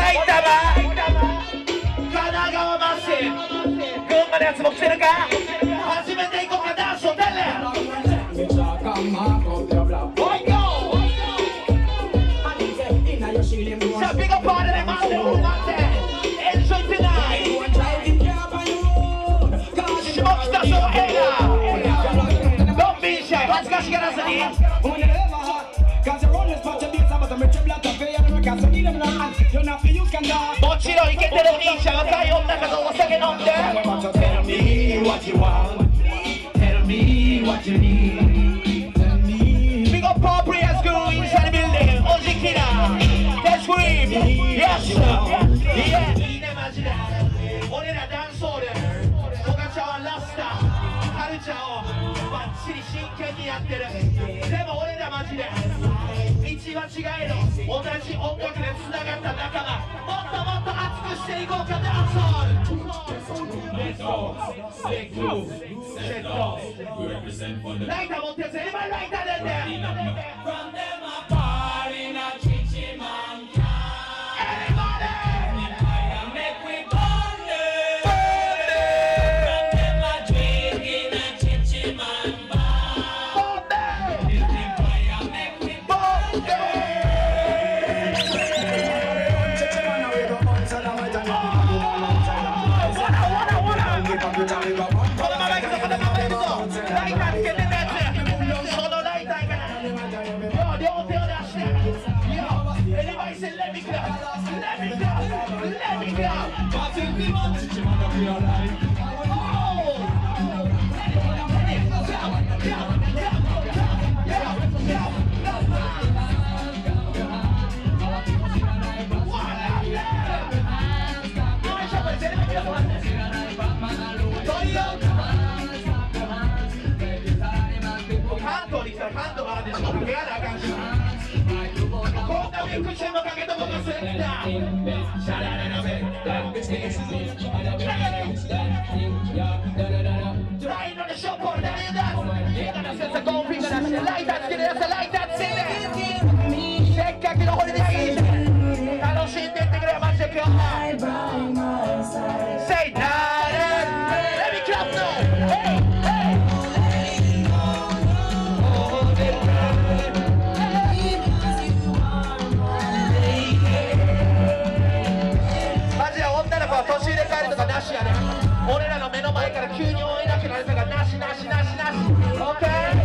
埼玉、神奈川マッシブ、群馬のやつも来てるか。初めて行こうか、ダンスを出る。さあビッグパーティーで待ってる待ってエンジョイトゥナイト。下北沢映画ドンビンシャイ恥ずかしがらずにもちろんイケてるお兄ちゃん若い女かとお酒飲んで Tell me what you want Tell me what you need Big up Papria's crew inside the building Oji Killer Let's scream Yes Yeah いいねマジで俺らダンソールトカチャはラスタカルチャーをバッチリ真剣にやってるでも俺らマジで道は違えど同じ音楽でつながった仲間もっともっと熱くしていこうかダンソール Let's go Let's go Let's go ライター持ってるやつエレバイライターでんで From them a party na chichi man Everybody Make we burn it From them a drinking a chichi man Burn it Make we burn itこのままいくぞこのままいくぞライターつけてたやつそのライターから両手を出して Anybody say let me go Let me go Let me go関東に来たら関東からでしょかけやなあかんしこんなウィックチェンもかけとこがするんだシャラララベドライのでしょこれ誰だ映画の先生ゴーフィンガー出してライターつけるやつライターつけてせっかくのホリデーいいじゃん楽しんでいってくれマジで今日Say Let me clap now Hey Hey年入れ替えるとかなしやね俺らの目の前から急に追えなくなるとかなしなしなしなし OK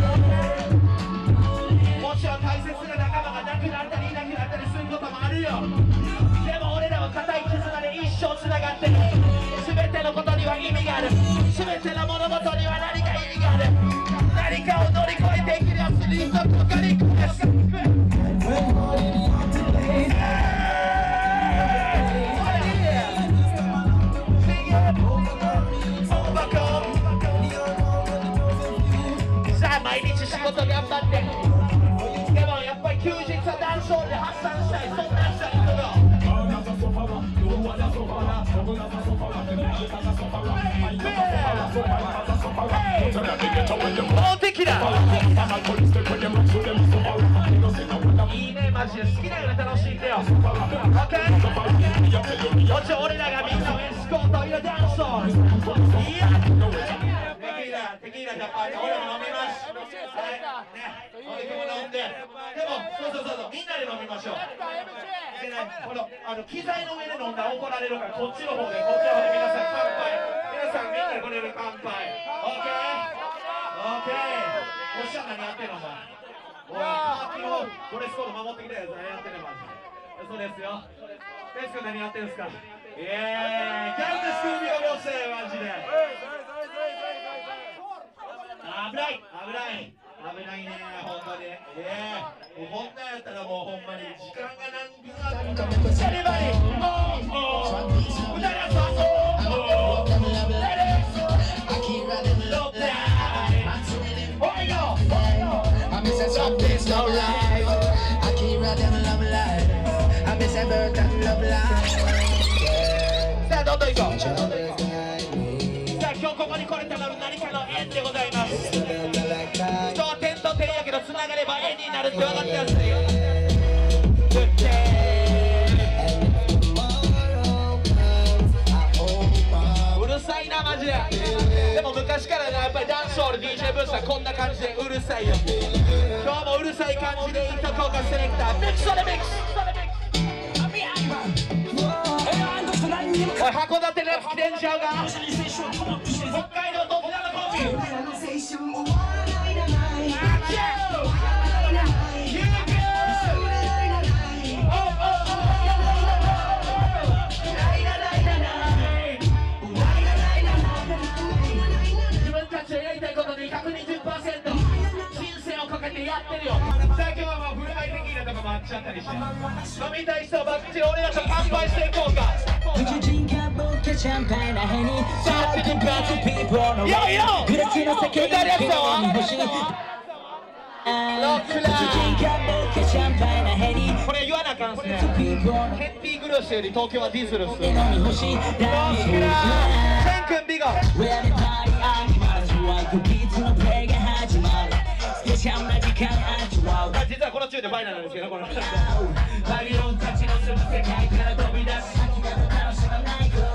もちろん大切な仲間がなくなったりいなくなったりすることもあるよでも俺らは固い絆で一生つながってる全てのことには意味がある全ての物事には何か意味がある何かを乗り越えていけるやつにとこかに来ます毎日仕事頑張ってでもやっぱり休日はダンスホールで発散したいそんな人に行くの大敵だいいねマジで好きなように楽しんでよ OK もちろん俺らがみんなをエスコートいるダンスホールいやテキーラじゃ俺も飲みますはいねおいくも飲んででもそうみんなで飲みましょうでねこの機材の上で飲んだら怒られるからこっちの方で皆さん乾杯皆さんみんなでこれで乾杯 OK おっしゃ何やってんのお前おい昨日ドレスコード守ってきたやつ何やってんのマジでそうですよテス君何やってんすかギャングスクービーをよせマジで危ないねほんまにもうこんなんやったらもうほんまに時間が何分あるかもしれないさあどんどん行こうさあ今日ここに来れたのは何かの縁でございます人は点と点やけど繋がれば縁になるって分かってますよじで。でも昔からねやっぱりダンスホール DJ ブースはこんな感じでうるさいよ。今日もうるさい感じでいっとこうかセレクターミックスオレミックス。おい函館のやつ来てんちゃうか。北海道どちらのコンビ。やってるよ。さあ今日はもうフルハイテキーラとかもあっちゃったりして、飲みたい人はバッチリ俺らと乾杯していこうか。よいよ歌るやつだわ。ロックラーこれ言わなあかんっすね。ケンピーグロスより東京はディズルっす。ロックラーセン君ビゴ実はこのチューでファイナルなんですけど、このバビロンたちの住む世界から飛び出す先が楽しまない